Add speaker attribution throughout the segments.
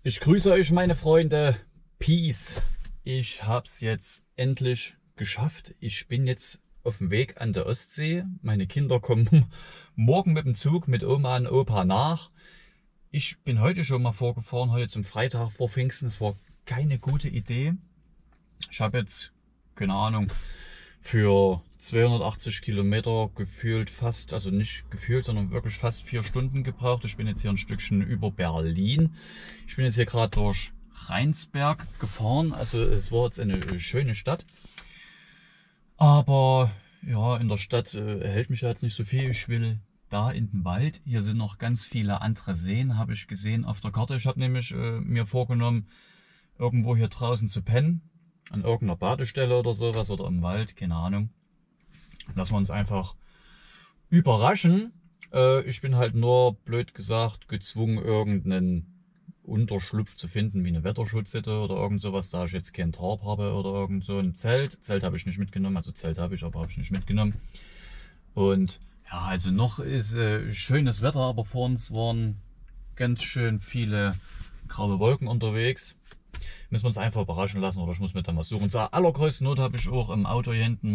Speaker 1: Ich grüße euch, meine Freunde. Peace. Ich habe es jetzt endlich geschafft. Ich bin jetzt auf dem Weg an der Ostsee. Meine Kinder kommen morgen mit dem Zug mit Oma und Opa nach. Ich bin heute schon mal vorgefahren, heute zum Freitag vor Pfingsten. Es war keine gute Idee. Ich habe jetzt, keine Ahnung, für 280 Kilometer gefühlt fast, also nicht gefühlt, sondern wirklich fast 4 Stunden gebraucht. Ich bin jetzt hier ein Stückchen über Berlin. Ich bin jetzt hier gerade durch Rheinsberg gefahren. Also es war jetzt eine schöne Stadt. Aber ja, in der Stadt hält mich ja jetzt nicht so viel. Ich will da in den Wald. Hier sind noch ganz viele andere Seen, habe ich gesehen auf der Karte. Ich habe nämlich mir vorgenommen, irgendwo hier draußen zu pennen. An irgendeiner Badestelle oder sowas oder im Wald, keine Ahnung. Dass wir uns einfach überraschen. Ich bin halt nur, blöd gesagt, gezwungen, irgendeinen Unterschlupf zu finden, wie eine Wetterschutzhütte oder irgend sowas, da ich jetzt kein Tarp habe oder irgend so ein Zelt. Zelt habe ich nicht mitgenommen, also Zelt habe ich, aber habe ich nicht mitgenommen. Und ja, also noch ist schönes Wetter, aber vor uns waren ganz schön viele graue Wolken unterwegs. Müssen wir uns einfach überraschen lassen oder ich muss mir da mal suchen. Zur allergrößten Not habe ich auch im Auto hier hinten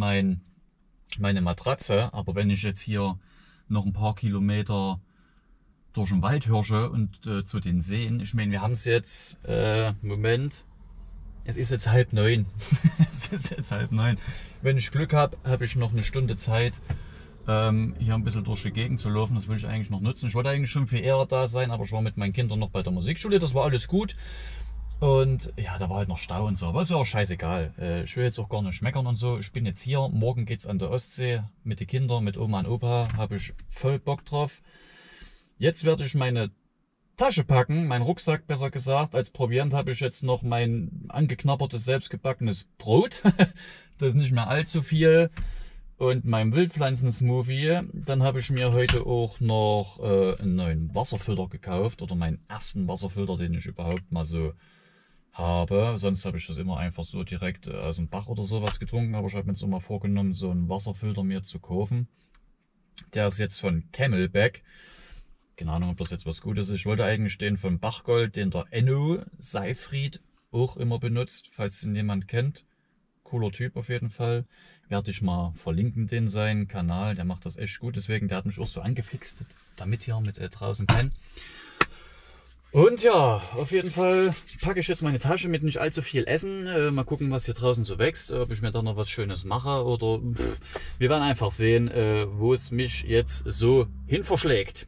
Speaker 1: meine Matratze. Aber wenn ich jetzt hier noch ein paar Kilometer durch den Wald hirsche und zu den Seen, ich meine, wir haben es jetzt, Moment, es ist jetzt 8:30. Es ist jetzt 8:30. Wenn ich Glück habe, habe ich noch eine Stunde Zeit, hier ein bisschen durch die Gegend zu laufen. Das will ich eigentlich noch nutzen. Ich wollte eigentlich schon viel eher da sein, aber ich war mit meinen Kindern noch bei der Musikschule. Das war alles gut. Und ja, da war halt noch Stau und so, aber ist ja auch scheißegal. Ich will jetzt auch gar nicht meckern und so. Ich bin jetzt hier, morgen geht's an der Ostsee mit den Kindern, mit Oma und Opa, habe ich voll Bock drauf. Jetzt werde ich meine Tasche packen, meinen Rucksack besser gesagt. Als Proviant habe ich jetzt noch mein angeknabbertes, selbstgebackenes Brot. Das ist nicht mehr allzu viel. Und mein Wildpflanzen-Smoothie. Dann habe ich mir heute auch noch einen neuen Wasserfilter gekauft. Oder meinen ersten Wasserfilter, den ich überhaupt mal so habe. Sonst habe ich das immer einfach so direkt aus dem Bach oder sowas getrunken. Aber ich habe mir jetzt immer vorgenommen, so einen Wasserfilter mir zu kaufen. Der ist jetzt von Camelback. Keine Ahnung, ob das jetzt was Gutes ist. Ich wollte eigentlich den von Bachgold, den der Enno Seifried auch immer benutzt, falls ihn jemand kennt. Cooler Typ auf jeden Fall. Werde ich mal verlinken, den seinen Kanal. Der macht das echt gut. Deswegen, der hat mich auch so angefixt, damit hier mit draußen pennen. Und ja, auf jeden Fall packe ich jetzt meine Tasche mit nicht allzu viel Essen. Mal gucken, was hier draußen so wächst. Ob ich mir da noch was Schönes mache oder wir werden einfach sehen, wo es mich jetzt so hin verschlägt.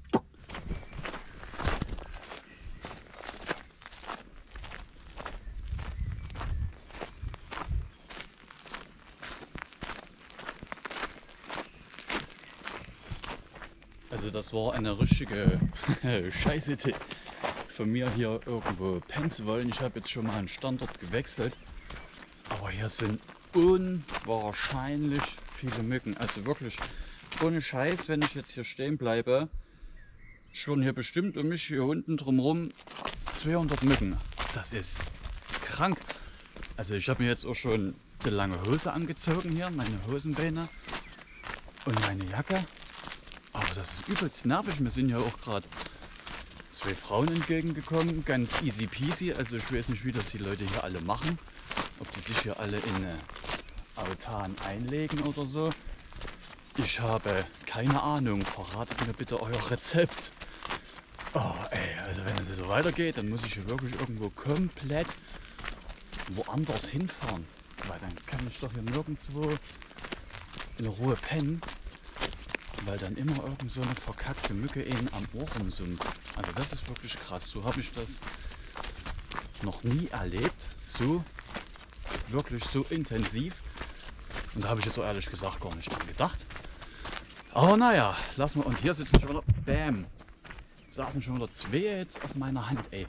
Speaker 1: Also das war eine richtige Scheißidee von mir, hier irgendwo pennen zu wollen. Ich habe jetzt schon mal einen Standort gewechselt, aber hier sind unwahrscheinlich viele Mücken. Also wirklich ohne Scheiß, wenn ich jetzt hier stehen bleibe, schwirren hier bestimmt um mich hier unten drumherum 200 Mücken. Das ist krank. Also ich habe mir jetzt auch schon eine lange Hose angezogen hier, meine Hosenbeine und meine Jacke. Aber das ist übelst nervig. Wir sind ja auch gerade 2 Frauen entgegengekommen. Ganz easy peasy. Also ich weiß nicht, wie das die Leute hier alle machen. Ob die sich hier alle in eine Autan einlegen oder so. Ich habe keine Ahnung. Verratet mir bitte euer Rezept. Oh ey, also wenn es so weitergeht, dann muss ich hier wirklich irgendwo komplett woanders hinfahren. Weil dann kann ich doch hier nirgendwo in Ruhe pennen. Weil dann immer irgend so eine verkackte Mücke eben am Ohr rumsummt. Also das ist wirklich krass. So habe ich das noch nie erlebt. So, wirklich so intensiv. Und da habe ich jetzt so ehrlich gesagt gar nicht dran gedacht. Aber naja, lassen wir. Und hier sitzen schon wieder, bam, saßen schon wieder 2 jetzt auf meiner Hand, ey.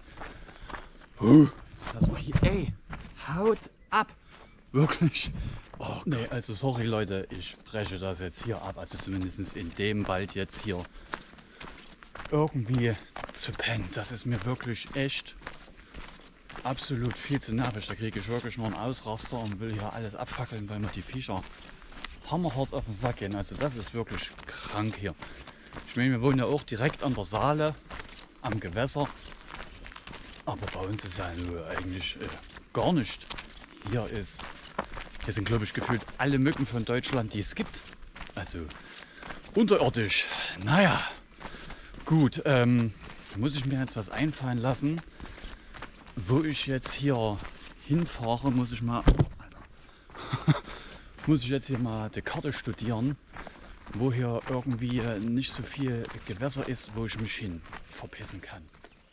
Speaker 1: Lass mal hier, ey, haut ab. Wirklich. Oh, nee, also sorry Leute, ich breche das jetzt hier ab, also zumindest in dem Wald jetzt hier irgendwie zu pennen. Das ist mir wirklich echt absolut viel zu nervig. Da kriege ich wirklich nur einen Ausraster und will hier alles abfackeln, weil mir die Viecher hammerhart auf den Sack gehen. Also das ist wirklich krank hier. Ich meine, wir wohnen ja auch direkt an der Saale, am Gewässer.
Speaker 2: Aber bei uns ist ja nur eigentlich gar nicht. Hier sind glaube ich gefühlt alle Mücken von Deutschland, die es gibt. Also unterirdisch. Naja, gut. Muss ich mir jetzt was einfallen lassen, wo ich jetzt hier hinfahre, muss ich jetzt hier mal die Karte studieren, wo hier irgendwie nicht so viel Gewässer ist, wo ich mich hin verpissen kann.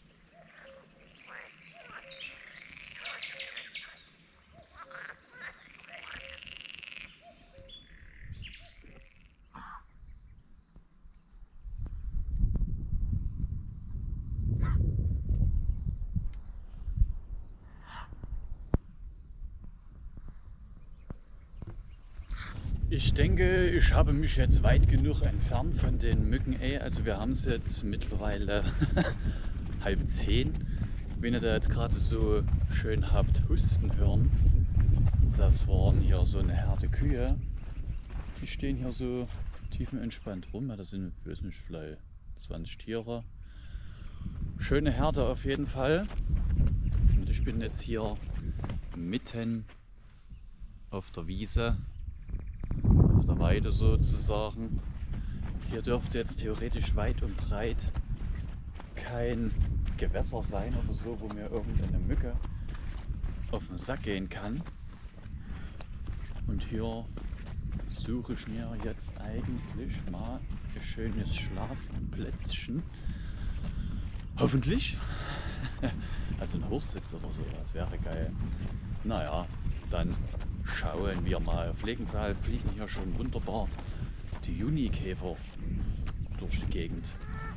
Speaker 2: Ich denke, ich habe mich jetzt weit genug entfernt von den Mücken. Also wir haben es jetzt mittlerweile 9:30. Wenn ihr da jetzt gerade so schön habt husten hören, das waren hier so eine Herde Kühe. Die stehen hier so tiefenentspannt rum. Ja, das sind, ich weiß nicht, vielleicht 20 Tiere. Schöne Herde auf jeden Fall. Und ich bin jetzt hier mitten auf der Wiese. Auf der Weide sozusagen. Hier dürfte jetzt theoretisch weit und breit kein Gewässer sein oder so, wo mir irgendeine Mücke auf den Sack gehen kann. Und hier suche ich mir jetzt eigentlich mal ein schönes Schlafplätzchen. Hoffentlich. Also ein Hochsitz oder so, das wäre geil. Naja, dann schauen wir mal. Auf jeden Fall fliegen hier schon wunderbar die Junikäfer durch die Gegend.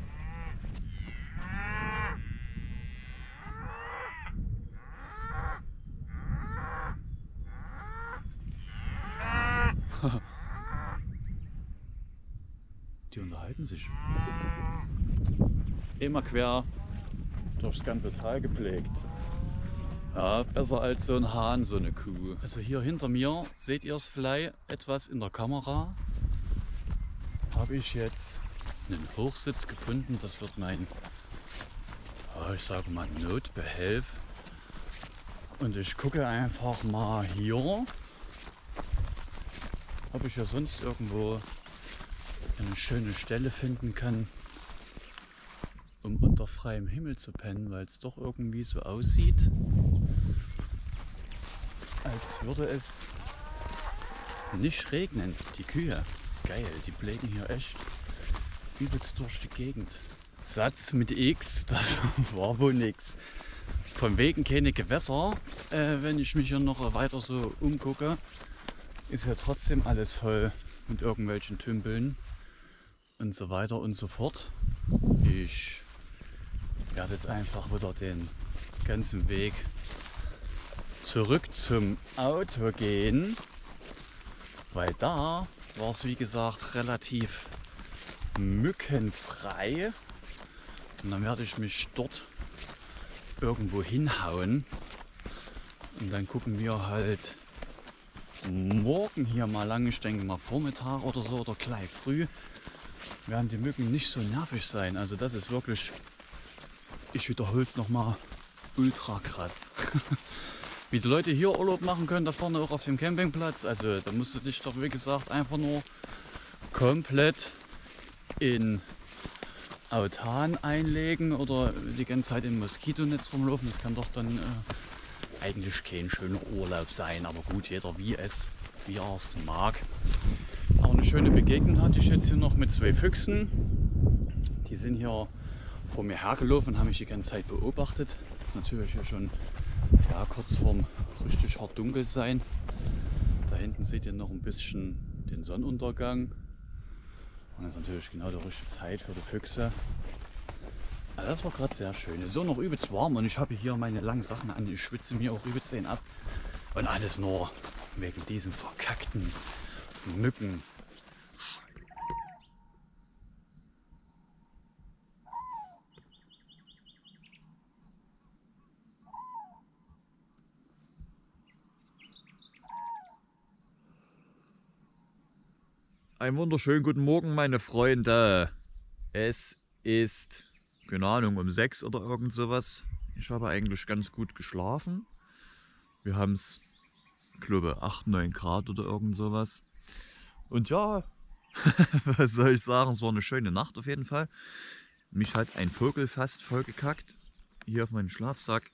Speaker 2: Die unterhalten sich. Immer quer durchs ganze Tal gepflegt. Ja, besser als so ein Hahn, so eine Kuh. Also hier hinter mir, seht ihr es vielleicht etwas in der Kamera, habe ich jetzt einen Hochsitz gefunden. Das wird mein, ich sage mal, Notbehelf. Und ich gucke einfach mal hier, ob ich ja sonst irgendwo eine schöne Stelle finden kann, um unter freiem Himmel zu pennen, weil es doch irgendwie so aussieht, als würde es nicht regnen. Die Kühe, geil, die pflegen hier echt übelst durch die Gegend. Satz mit X, das war wohl nix. Von wegen keine Gewässer, wenn ich mich hier noch weiter so umgucke, ist ja trotzdem alles voll mit irgendwelchen Tümpeln und so weiter und so fort. Ich werde jetzt einfach wieder den ganzen Weg zurück zum Auto gehen, weil da war es wie gesagt relativ mückenfrei und dann werde ich mich dort irgendwo hinhauen und dann gucken wir halt morgen hier mal lang, ich denke mal Vormittag oder so oder gleich früh, werden die Mücken nicht so nervig sein. Also das ist wirklich, ich wiederhole es nochmal, ultra krass. Wie die Leute hier Urlaub machen können, da vorne auch auf dem Campingplatz. Also da musst du dich doch wie gesagt einfach nur komplett in Autan einlegen oder die ganze Zeit im Moskitonetz rumlaufen. Das kann doch dann eigentlich kein schöner Urlaub sein. Aber gut, jeder wie er es mag. Auch eine schöne Begegnung hatte ich jetzt hier noch mit zwei Füchsen. Die sind hier vor mir hergelaufen und haben mich die ganze Zeit beobachtet. Das ist natürlich hier schon kurz vorm richtig hart dunkel sein. Da hinten seht ihr noch ein bisschen den Sonnenuntergang. Und das ist natürlich genau die richtige Zeit für die Füchse. Also das war gerade sehr schön. Es ist auch noch übelst warm und ich habe hier meine langen Sachen an. Ich schwitze mir auch übelst den ab. Und alles nur wegen diesen verkackten Mücken.
Speaker 1: Einen wunderschönen guten Morgen, meine Freunde. Es ist, keine Ahnung, um 6 oder irgend sowas. Ich habe eigentlich ganz gut geschlafen. Wir haben es, glaube 8, 9 Grad oder irgend sowas. Und ja, was soll ich sagen, es war eine schöne Nacht auf jeden Fall. Mich hat ein Vogel fast vollgekackt. Hier auf meinen Schlafsack.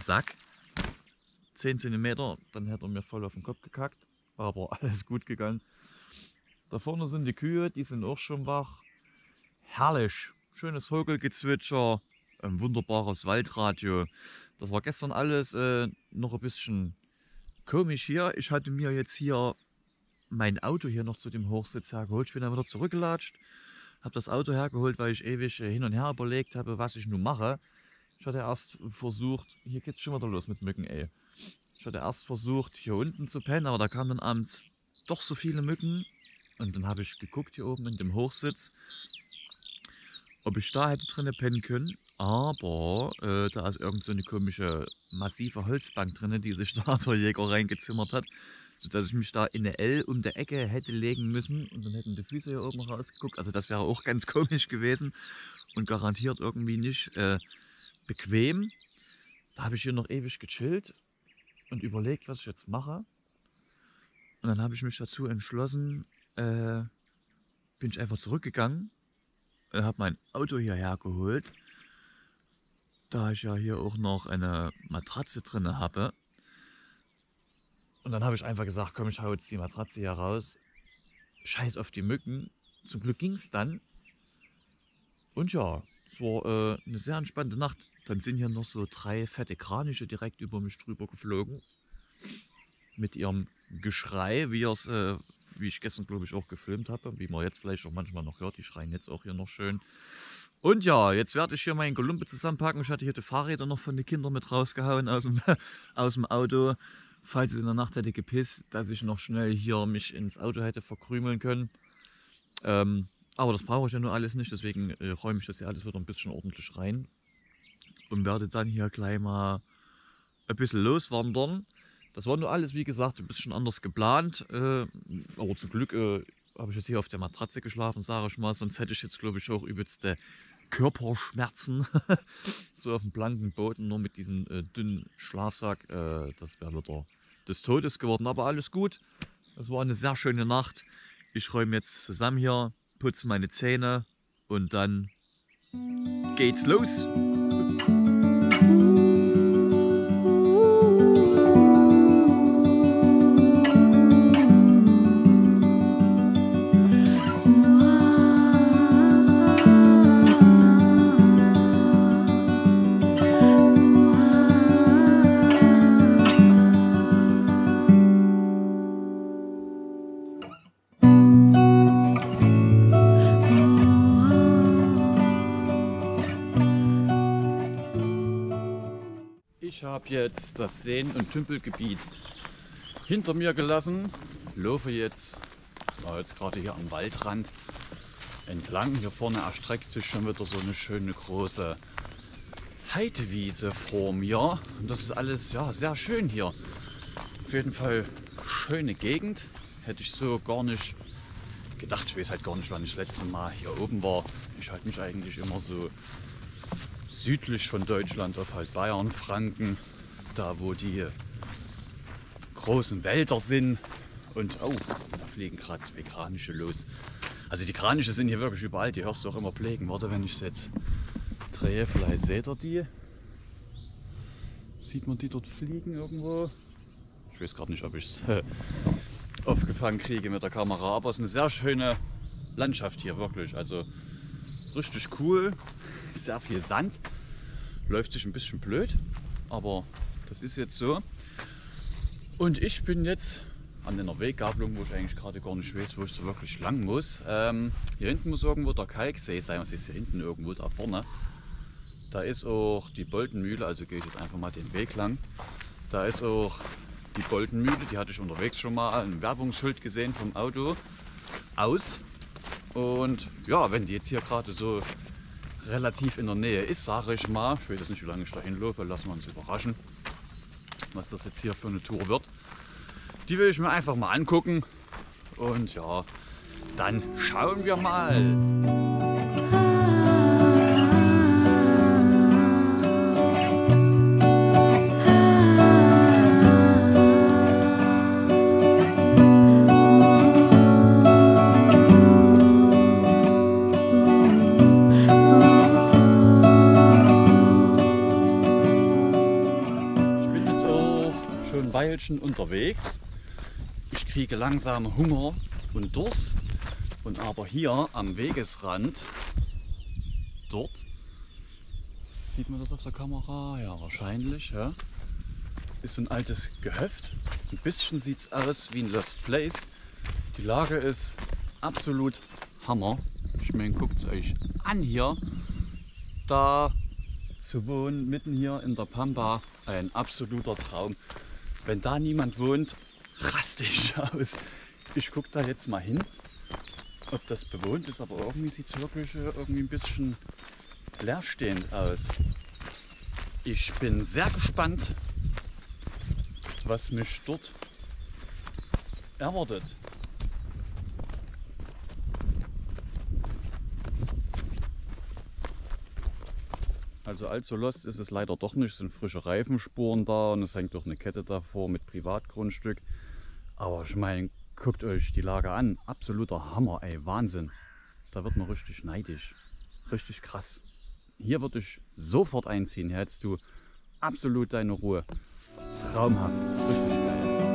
Speaker 1: 10 cm, dann hätte er mir voll auf den Kopf gekackt. Aber alles gut gegangen. Da vorne sind die Kühe, die sind auch schon wach. Herrlich. Schönes Vogelgezwitscher. Ein wunderbares Waldradio. Das war gestern alles noch ein bisschen komisch hier. Ich hatte mir jetzt hier mein Auto hier noch zu dem Hochsitz hergeholt. Ich bin dann wieder zurückgelatscht. Habe das Auto hergeholt, weil ich ewig hin und her überlegt habe, was ich nun mache. Ich hatte erst versucht, hier geht es schon wieder los mit Mücken, ey. Ich hatte erst versucht, hier unten zu pennen, aber da kamen dann abends doch so viele Mücken. Und dann habe ich geguckt hier oben in dem Hochsitz, ob ich da hätte drinnen pennen können. Aber da ist irgend so eine komische, massive Holzbank drin, die sich da der Jäger reingezimmert hat. Sodass ich mich da in eine L um der Ecke hätte legen müssen. Und dann hätten die Füße hier oben rausgeguckt. Also das wäre auch ganz komisch gewesen. Und garantiert irgendwie nicht bequem. Da habe ich hier noch ewig gechillt und überlegt, was ich jetzt mache. Und dann habe ich mich dazu entschlossen, bin ich einfach zurückgegangen. Habe mein Auto hierher geholt, da ich ja hier auch noch eine Matratze drin habe. Und dann habe ich einfach gesagt, komm, ich hau jetzt die Matratze hier raus. Scheiß auf die Mücken. Zum Glück ging es dann. Und ja, es war eine sehr entspannte Nacht. Dann sind hier noch so 3 fette Kraniche direkt über mich drüber geflogen. Mit ihrem Geschrei, wie ich gestern, glaube ich, auch gefilmt habe, wie man jetzt vielleicht auch manchmal noch hört. Die schreien jetzt auch hier noch schön. Und ja, jetzt werde ich hier mein Gelumpe zusammenpacken. Ich hatte hier die Fahrräder noch von den Kindern mit rausgehauen aus dem Auto. Falls es in der Nacht hätte gepisst, dass ich noch schnell hier mich ins Auto hätte verkrümeln können. Aber das brauche ich ja nur alles nicht, deswegen räume ich das hier alles wieder ein bisschen ordentlich rein. Und werde dann hier gleich mal ein bisschen loswandern. Das war nur alles, wie gesagt, ein bisschen anders geplant. Aber zum Glück habe ich jetzt hier auf der Matratze geschlafen, sage ich mal. Sonst hätte ich jetzt, glaube ich, auch übelste Körperschmerzen. So auf dem blanken Boden, nur mit diesem dünnen Schlafsack. Das wäre wieder des Todes geworden. Aber alles gut. Es war eine sehr schöne Nacht. Ich räume jetzt zusammen hier, putze meine Zähne und dann geht's los. Ich habe jetzt das Seen- und Tümpelgebiet hinter mir gelassen, laufe jetzt gerade hier am Waldrand entlang. Hier vorne erstreckt sich schon wieder so eine schöne große Heidewiese vor mir. Und das ist alles ja sehr schön hier. Auf jeden Fall schöne Gegend. Hätte ich so gar nicht gedacht. Ich weiß halt gar nicht, wann ich das letzte Mal hier oben war. Ich halte mich eigentlich immer so südlich von Deutschland auf halt Bayern, Franken, da wo die großen Wälder sind. Und oh, da fliegen gerade 2 Kraniche los. Also die Kraniche sind hier wirklich überall, die hörst du auch immer pflegen. Warte, wenn ich es jetzt drehe, vielleicht seht ihr die. Sieht man die dort fliegen irgendwo? Ich weiß gerade nicht, ob ich es aufgefangen kriege mit der Kamera, aber es ist eine sehr schöne Landschaft hier, wirklich. Also richtig cool, sehr viel Sand. Läuft sich ein bisschen blöd, aber das ist jetzt so. Und ich bin jetzt an einer Weggabelung, wo ich eigentlich gerade gar nicht weiß, wo ich so wirklich lang muss. Hier hinten muss irgendwo der Kalksee sein, was ist hier hinten irgendwo da vorne. Da ist auch die Boltenmühle, also gehe ich jetzt einfach mal den Weg lang. Da ist auch die Boltenmühle, die hatte ich unterwegs schon mal ein Werbungsschild gesehen vom Auto aus. Und ja, wenn die jetzt hier gerade so relativ in der Nähe ist, sage ich mal, ich weiß jetzt nicht, wie lange ich da hinlaufe, lassen wir uns überraschen, was das jetzt hier für eine Tour wird. Die will ich mir einfach mal angucken und ja, dann schauen wir mal.
Speaker 2: Weilchen unterwegs. Ich kriege langsam Hunger und Durst. Und aber hier am Wegesrand, dort, sieht man das auf der Kamera? Ja, wahrscheinlich. Ja. Ist so ein altes Gehöft. Ein bisschen sieht es aus wie ein Lost Place. Die Lage ist absolut Hammer. Ich meine, guckt es euch an hier. Da zu wohnen, mitten hier in der Pampa, ein absoluter Traum. Wenn da niemand wohnt, raste ich aus. Ich gucke da jetzt mal hin, ob das bewohnt ist, aber irgendwie sieht es wirklich irgendwie ein bisschen leerstehend aus. Ich bin sehr gespannt, was mich dort erwartet. Also allzu lost ist es leider doch nicht. Es sind frische Reifenspuren da und es hängt doch eine Kette davor mit Privatgrundstück. Aber ich meine, guckt euch die Lage an. Absoluter Hammer, ey, Wahnsinn. Da wird man richtig neidisch. Richtig krass. Hier würde ich sofort einziehen. Hier hättest du absolut deine Ruhe. Traumhaft. Richtig geil.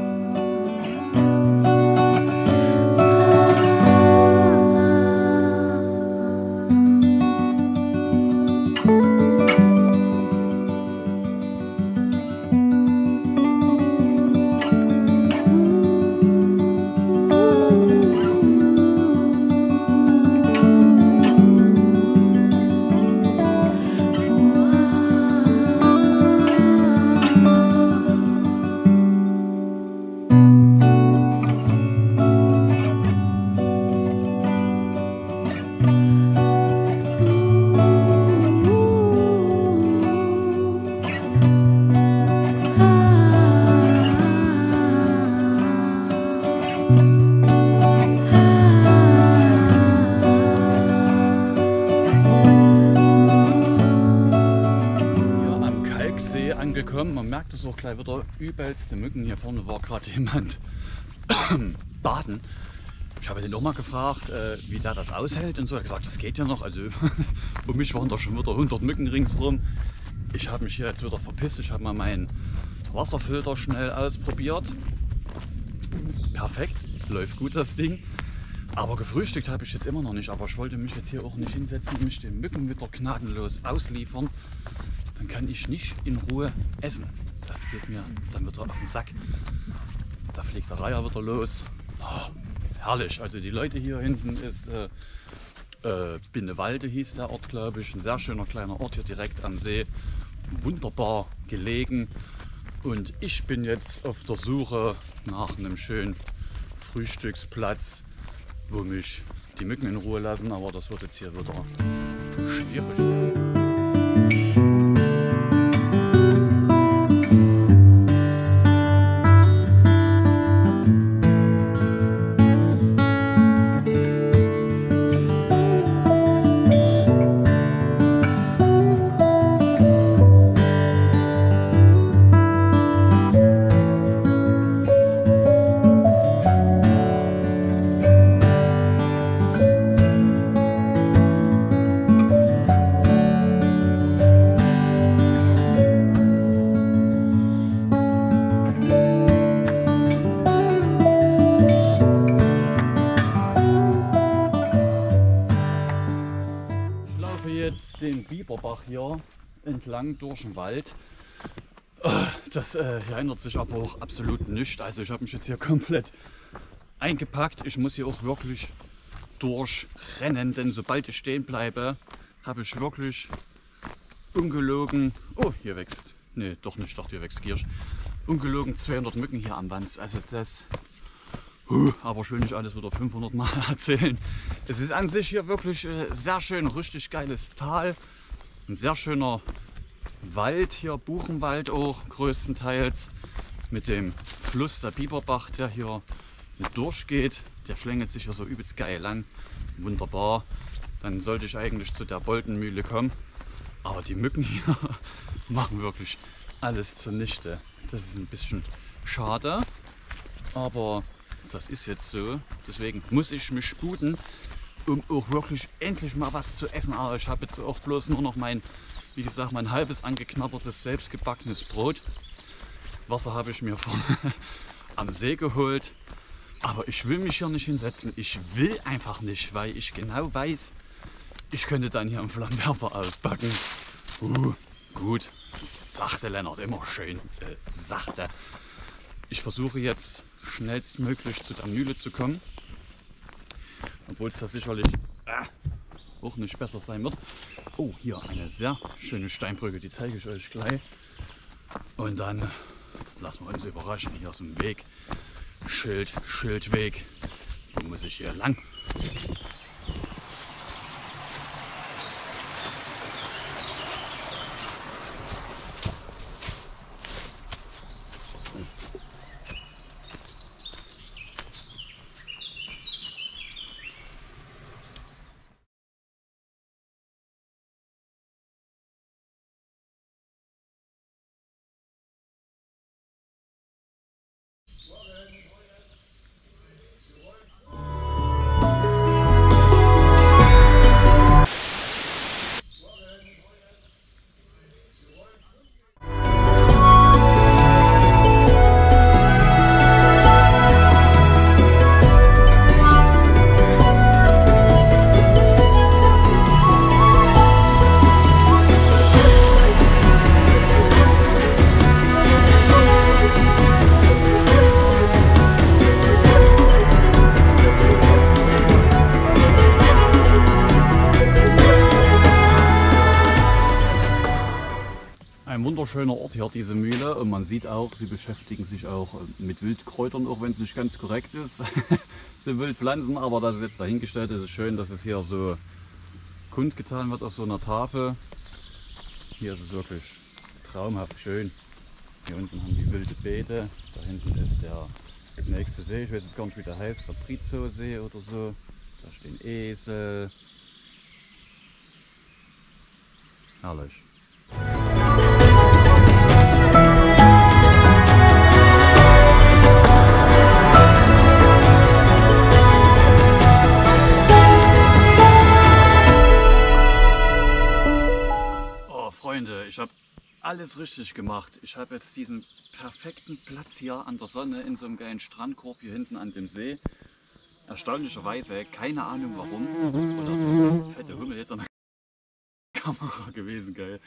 Speaker 2: Angekommen. Man merkt es auch gleich wieder, übelste Mücken. Hier vorne war gerade jemand baden. Ich habe den auch mal gefragt, wie der das aushält und so. Er hat gesagt, das geht ja noch. Also um mich waren da schon wieder 100 Mücken ringsrum. Ich habe mich hier jetzt wieder verpisst. Ich habe mal meinen Wasserfilter schnell ausprobiert. Perfekt, läuft gut das Ding. Aber gefrühstückt habe ich jetzt immer noch nicht. Aber ich wollte mich jetzt hier auch nicht hinsetzen und mich den Mücken wieder gnadenlos ausliefern. Dann kann ich nicht in Ruhe essen. Das geht mir dann wieder auf den Sack. Da fliegt der Reiher wieder los. Oh, herrlich. Also die Leute hier hinten ist Binnewalde hieß der Ort, glaube ich. Ein sehr schöner kleiner Ort hier direkt am See. Wunderbar gelegen. Und ich bin jetzt auf der Suche nach einem schönen Frühstücksplatz, wo mich die Mücken in Ruhe lassen. Aber das wird jetzt hier wieder schwierig werden. Den Biberbach hier entlang durch den Wald. Das hier ändert sich aber auch absolut nichts. Also ich habe mich jetzt hier komplett eingepackt. Ich muss hier auch wirklich durchrennen, denn sobald ich stehen bleibe, habe ich wirklich ungelogen, oh hier wächst, nee doch nicht, ich dachte hier wächst Giersch, ungelogen 200 Mücken hier am Wanz. Also das, aber ich will nicht alles wieder 500 Mal erzählen. Es ist an sich hier wirklich sehr schön, richtig geiles Tal. Ein sehr schöner Wald hier, Buchenwald auch größtenteils. Mit dem Fluss der Biberbach, der hier durchgeht. Der schlängelt sich hier so übelst geil lang. Wunderbar. Dann sollte ich eigentlich zu der Boltenmühle kommen. Aber die Mücken hier machen wirklich alles zunichte. Das ist ein bisschen schade. Aber das ist jetzt so, deswegen muss ich mich sputen, um auch wirklich endlich mal was zu essen. Aber ich habe jetzt auch bloß nur noch mein, wie gesagt, mein halbes angeknabbertes, selbstgebackenes Brot. Wasser habe ich mir vorne am See geholt. Aber ich will mich hier nicht hinsetzen. Ich will einfach nicht, weil ich genau weiß, ich könnte dann hier einen Flammenwerfer auspacken. Gut, sagte Lennart, immer schön sachte. Ich versuche jetzt schnellstmöglich zu der Mühle zu kommen. Obwohl es da sicherlich auch nicht besser sein wird. Oh, hier eine sehr schöne Steinbrücke, die zeige ich euch gleich. Und dann lassen wir uns überraschen. Hier ist ein Weg. Schildweg. Wo muss ich hier lang? Ein wunderschöner Ort hier, diese Mühle, und man sieht auch, sie beschäftigen sich auch mit Wildkräutern, auch wenn es nicht ganz korrekt ist. Sie Wildpflanzen, aber das ist jetzt dahingestellt. Es ist schön, dass es hier so kundgetan wird auf so einer Tafel. Hier ist es wirklich traumhaft schön. Hier unten haben die wilde Beete, da hinten ist der nächste See, ich weiß jetzt gar nicht, wie der heißt, der Prizo-See oder so. Da stehen Esel. Herrlich. Freunde, ich habe alles richtig gemacht. Ich habe jetzt diesen perfekten Platz hier an der Sonne in so einem geilen Strandkorb hier hinten an dem See. Erstaunlicherweise, keine Ahnung warum. Oder fette Hummel jetzt an der Kamera gewesen, geil.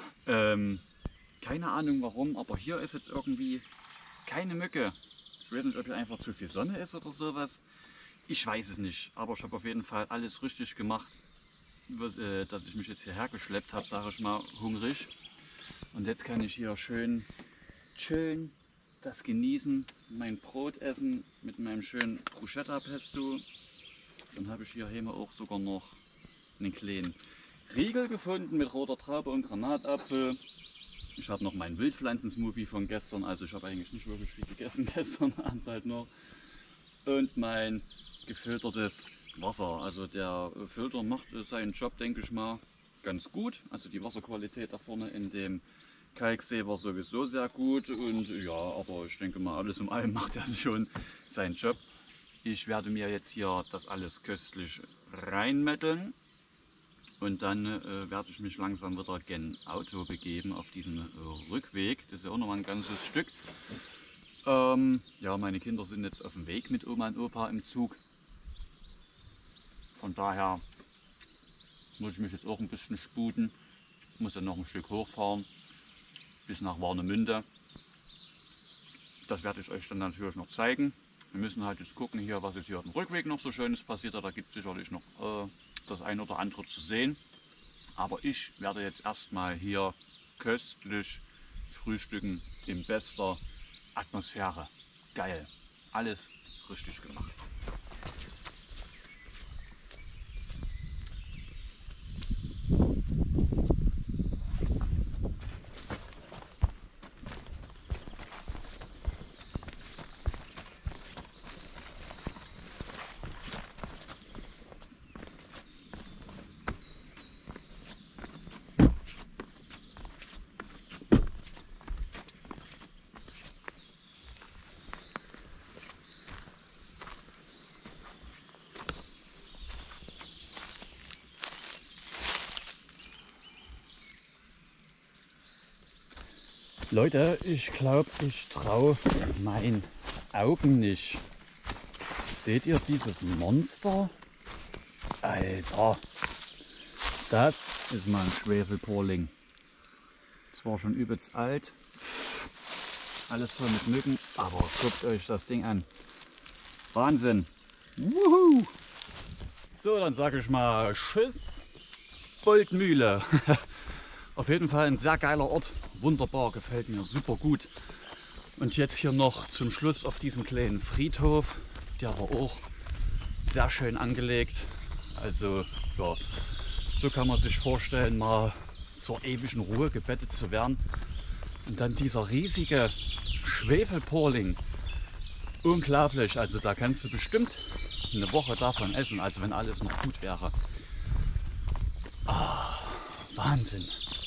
Speaker 2: Keine Ahnung warum, aber hier ist jetzt irgendwie keine Mücke. Ich weiß nicht, ob hier einfach zu viel Sonne ist oder sowas. Ich weiß es nicht, aber ich habe auf jeden Fall alles richtig gemacht. Dass ich mich jetzt hierher geschleppt habe, sage ich mal, hungrig. Und jetzt kann ich hier schön chillen, das genießen, mein Brot essen mit meinem schönen Bruschetta Pesto. Dann habe ich hier auch sogar noch einen kleinen Riegel gefunden mit roter Traube und Granatapfel. Ich habe noch meinen Wildpflanzen-Smoothie von gestern, also ich habe eigentlich nicht wirklich viel gegessen gestern Abend halt noch. Und mein gefiltertes Wasser, also der Filter macht seinen Job, denke ich mal, ganz gut. Also die Wasserqualität da vorne in dem Kalksee war sowieso sehr gut und ja, aber ich denke mal, alles in allem macht er schon seinen Job. Ich werde mir jetzt hier das alles köstlich reinmetteln und dann werde ich mich langsam wieder gen Auto begeben auf diesen Rückweg. Das ist ja auch noch mal ein ganzes Stück. Ja, meine Kinder sind jetzt auf dem Weg mit Oma und Opa im Zug. Von daher muss ich mich jetzt auch ein bisschen sputen. Ich muss dann noch ein Stück hochfahren bis nach Warnemünde. Das werde ich euch dann natürlich noch zeigen. Wir müssen halt jetzt gucken hier, was jetzt hier auf dem Rückweg noch so Schönes passiert hat. Da gibt es sicherlich noch das ein oder andere zu sehen. Aber ich werde jetzt erstmal hier köstlich frühstücken in bester Atmosphäre. Geil. Alles richtig gemacht. Leute, ich glaube, ich traue meinen Augen nicht. Seht ihr dieses Monster? Alter, das ist mal ein Schwefelporling. Zwar schon übelst alt, alles voll mit Mücken, aber guckt euch das Ding an. Wahnsinn! Wuhu. So, dann sage ich mal Tschüss, Boldmühle. Auf jeden Fall ein sehr geiler Ort, wunderbar, gefällt mir super gut. Und jetzt hier noch zum Schluss auf diesem kleinen Friedhof, der war auch sehr schön angelegt. Also ja, so kann man sich vorstellen, mal zur ewigen Ruhe gebettet zu werden. Und dann dieser riesige Schwefelporling, unglaublich, also da kannst du bestimmt eine Woche davon essen, also wenn alles noch gut wäre. Ah, Wahnsinn.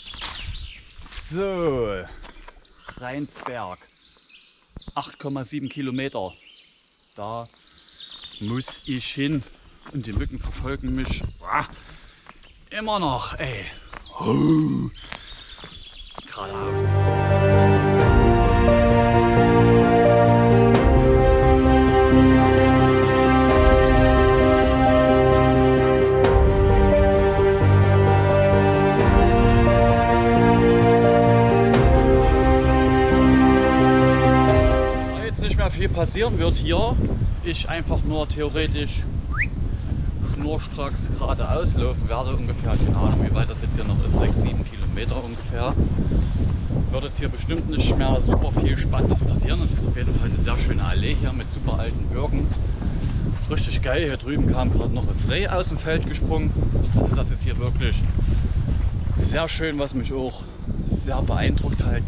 Speaker 2: So, Rheinsberg, 8,7 Kilometer, da muss ich hin und die Mücken verfolgen mich immer noch, ey. Geradeaus. Viel passieren wird hier, ich einfach nur theoretisch schnurstracks geradeaus laufen werde, ungefähr, keine Ahnung wie weit das jetzt hier noch ist, 6-7 Kilometer ungefähr. Wird jetzt hier bestimmt nicht mehr super viel Spannendes passieren. Es ist auf jeden Fall eine sehr schöne Allee hier mit super alten Birken. Richtig geil, hier drüben kam gerade noch das Reh aus dem Feld gesprungen. Also das ist hier wirklich sehr schön, was mich auch sehr beeindruckt halt,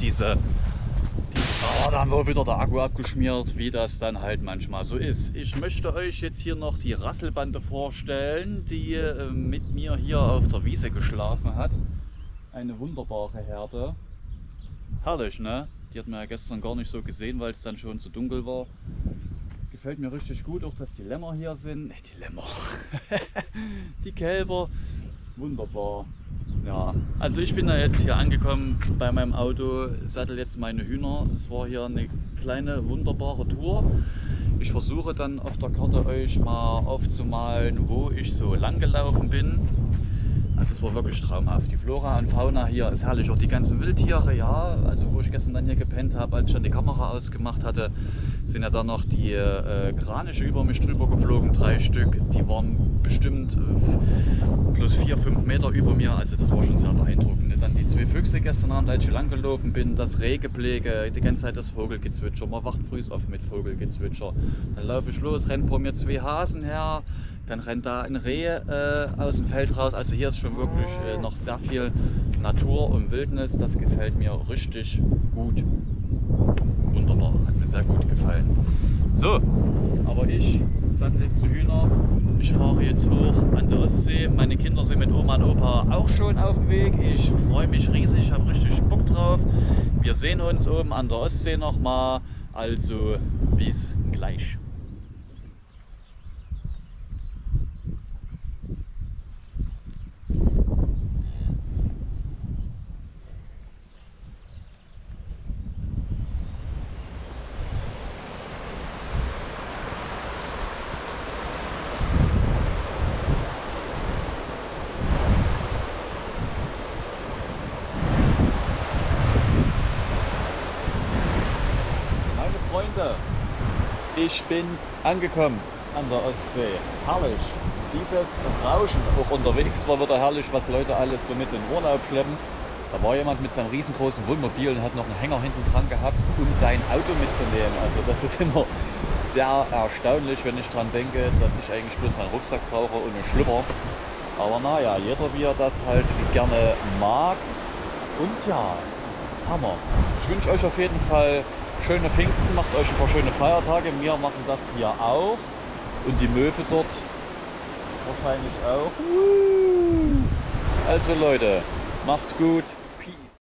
Speaker 2: dann war wieder der Akku abgeschmiert, wie das dann halt manchmal so ist. Ich möchte euch jetzt hier noch die Rasselbande vorstellen, die mit mir hier auf der Wiese geschlafen hat. Eine wunderbare Herde. Herrlich, ne? Die hat man ja gestern gar nicht so gesehen, weil es dann schon zu dunkel war. Gefällt mir richtig gut, auch dass die Lämmer hier sind. Die Lämmer. Die Kälber. Wunderbar. Ja, also ich bin da jetzt hier angekommen bei meinem Auto, sattel jetzt meine Hühner. Es war hier eine kleine wunderbare Tour. Ich versuche dann auf der Karte euch mal aufzumalen, wo ich so lang gelaufen bin. Also es war wirklich traumhaft. Die Flora und Fauna hier ist herrlich. Auch die ganzen Wildtiere, ja. Also wo ich gestern dann hier gepennt habe, als ich dann die Kamera ausgemacht hatte, sind ja dann noch die Kraniche über mich drüber geflogen, 3 Stück. Die waren bestimmt plus 4-5 Meter über mir. Also das war schon sehr beeindruckend. Dann die 2 Füchse gestern Abend, als ich lang gelaufen bin, das Rehgeplege, die ganze Zeit das Vogelgezwitscher. Man wacht früh auf mit Vogelgezwitscher. Dann laufe ich los, rennen vor mir 2 Hasen her. Dann rennt da ein Reh aus dem Feld raus. Also hier ist schon wirklich noch sehr viel Natur und Wildnis. Das gefällt mir richtig gut. Wunderbar, hat mir sehr gut gefallen. So, aber ich sattel jetzt die Hühner. Ich fahre jetzt hoch an der Ostsee. Meine Kinder sind mit Oma und Opa auch schon auf dem Weg. Ich freue mich riesig, ich habe richtig Bock drauf. Wir sehen uns oben an der Ostsee nochmal. Also bis gleich. Ich bin angekommen an der Ostsee. Herrlich. Dieses Rauschen auch unterwegs war wieder herrlich, was Leute alles so mit in Urlaub schleppen. Da war jemand mit seinem riesengroßen Wohnmobil und hat noch einen Hänger hinten dran gehabt, um sein Auto mitzunehmen. Also das ist immer sehr erstaunlich, wenn ich daran denke, dass ich eigentlich bloß meinen Rucksack brauche und einen Schlüpper. Aber naja, jeder wie er das halt gerne mag. Und ja, Hammer. Ich wünsche euch auf jeden Fall schöne Pfingsten, macht euch ein paar schöne Feiertage. Wir machen das hier auch. Und die Möwe dort wahrscheinlich auch. Also Leute, macht's gut.